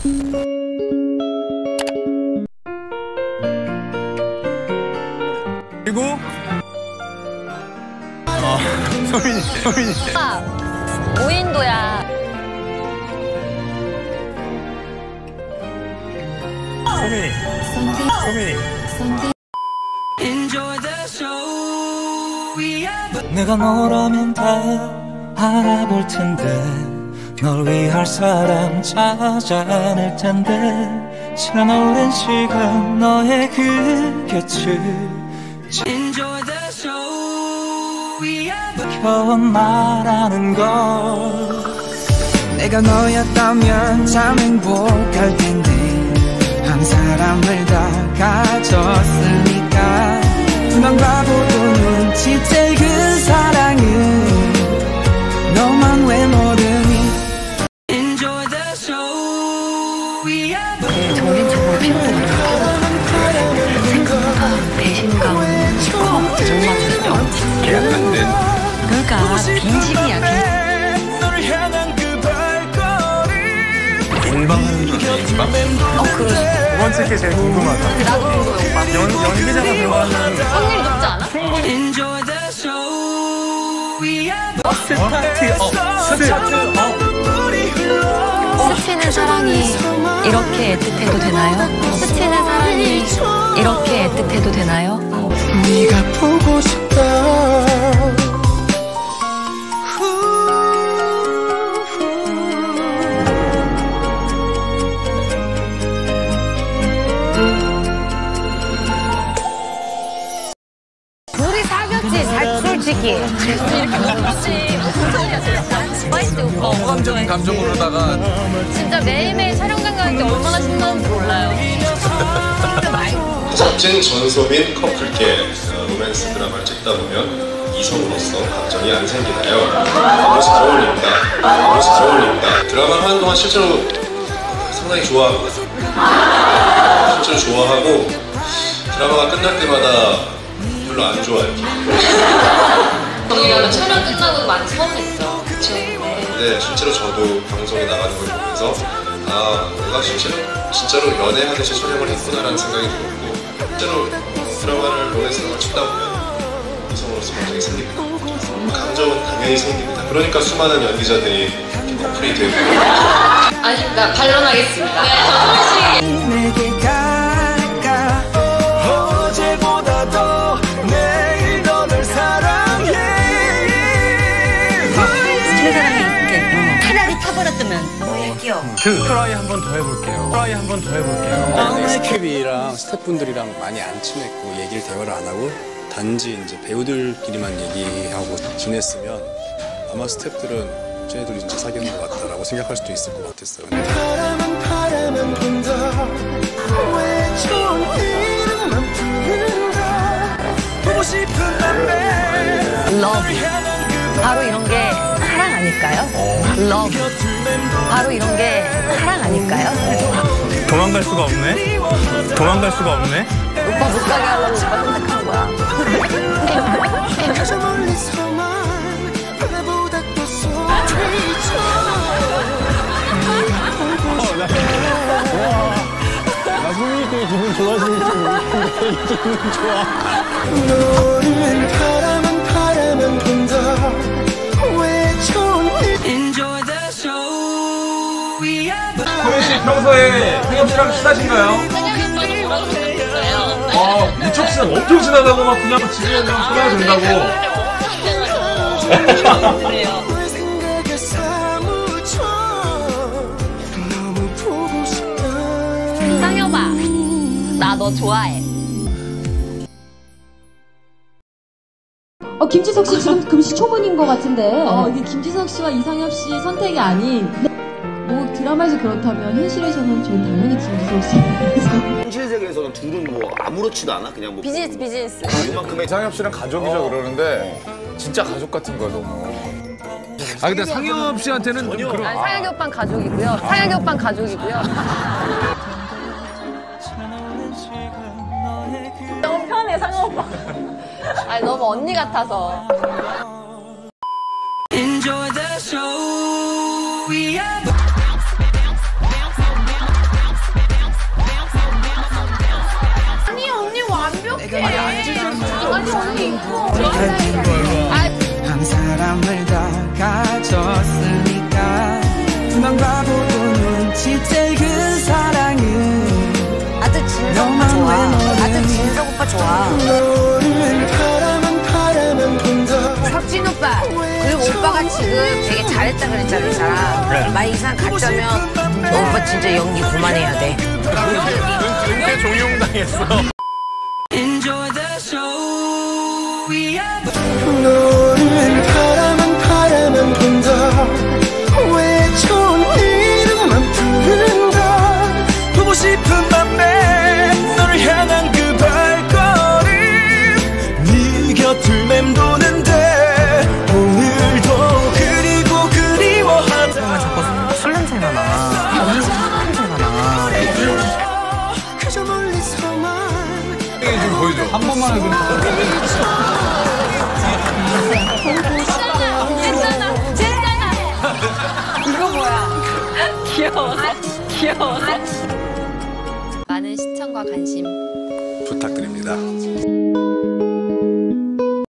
그리고 소민이 무인도야. 소민이 내가 너라면 다 알아볼 텐데 널 위할 사람 찾아낼 텐데 지난 오랜 시간 너의 그 곁을 겨우 말하는 걸 내가 너였다면 참 행복할 텐데 한 사람을 다 가졌으니까 분한 바보도 눈치챌 그 사랑은 너만 왜 모르니 정신적으로 피로도가 생각보다 배신감이 커. 정말 계약 안 된. 그러니까 빈집이야. 인방하는 줄 알아, 인방? 그러지. 두 번째 게 제일 궁금하다. 나도 그거야, 오빠. 연기자가 들어가는 확률이 높지 않아? 스치는 사랑이 이렇게 애틋해도 되나요? 스치는 사랑이 이렇게 애틋해도 되나요? 네가 보고 싶다 둘이 사귀었지, 솔직히. 이렇게 먹지. 무슨 소리야, 진짜. 스파이스 오빠. 호감적인 감정으로다가 진짜 매일매일 촬영장 가는 게 얼마나 신나는지 몰라요. 멋진 전소민 커플계 로맨스 드라마를 찍다 보면 이성으로서 감정이 안 생기나요? 너무 잘 어울립니다. 너무 잘 어울립니다. 드라마를 하는 동안 실제로 상당히 좋아합니다. 실제로 좋아하고 드라마가 끝날 때마다 별로 안 좋아해요. 저희가 촬영 끝나고 많이 서운했죠. 그쵸? 근데 실제로 저도 방송에 나가는 걸 보면서 아, 내가 진짜로 연애하듯이 촬영을 했구나라는 생각이 들었고 실제로 드라마를 로맨스를 찍다 보면 이성으로서 감정이 생깁니다. 감정은 당연히 생깁니다. 그러니까 수많은 연기자들이 커플이 되고 아닙니다. 반론하겠습니다. 네, 저는 내게 갈까 어제보다 더 내일 더 널 사랑해 차라리 타버렸으면 뭐예요? 트라이 한 번 더 해볼게요. 스케비랑 스태프분들이랑 많이 안 친했고 대화를 안 하고 단지 이제 배우들끼리만 얘기하고 지냈으면 아마 스태프들은 쟤네들이 진짜 사귀는 것 같다라고 생각할 수도 있을 것 같았어요. 바라만 본다 왜 좋은 이름만 부른다 보고 싶은 맘에 러브. 바로 이런 게 사랑 아닐까요? 러브. 바로 이런 게 사랑 아닐까요? 도망갈 수가 없네. 오빠 못 가게 하려고 오빠 선택한 거야. 저 멀리서만 바다보다 더 소리쳐 나 소민이 때문에 기분 좋아지는 줄 모르겠는데 기분 좋아. 너를 바라만 본다 왜 좋은 소민 씨 평소에 상엽 씨랑 친하신가요? 무척 친하, 엄청 친하다고 막 그냥 집에 그냥 통화가 된다고. 생각에 사무쳐 너무 보고 싶다 상여봐. 나 너 좋아해. 김지석 씨 지금 금시초문인 것 같은데. 이게 김지석 씨와 이상엽 씨 선택이 아닌. 뭐 드라마에서 그렇다면 현실에서는 저는 당연히 김지석 씨. 현실 세계에서는 둘은 뭐 아무렇지도 않아? 그냥 뭐 비즈니스. 그만큼의 상엽 씨랑 가족이자 그러는데 진짜 가족 같은 거야 너무. 아 근데 상엽 씨한테는 그런. 아니, 상혁이 오빠는 가족이고요. 상혁이 오빠는 가족이고요. 너무 편해, 상혁 오빠. 아니, 너무 언니 같아서. 한 사람을 더 가졌으니까 그만 바보도 눈치챌 그 사랑은 아들 진석 오빠 좋아. 아들 진석 오빠 좋아. 너를 바라만 본다. 석진 오빠. 그리고 오빠가 지금 되게 잘했다 그랬잖아, 이 사람. 그래. 만약 이 사람 가짜면 오빠 진짜 연기 그만해야 돼. 은퇴 종용당했어. Enjoy the show. 너를 바라만 본다. 왜 좋은 이름만 부른다. 보고 싶은 맘에 너를 향한 그 발걸음 네 곁을 맴도는데 오늘도 그리고 그리워하다. 자꾸 술 냄새가 나. 냄새가 나. 그저 멀리서만 이게 좀 보여줘. 한 번만 해도 이거 뭐야? 귀여워서. 많은 시청과 관심 부탁드립니다.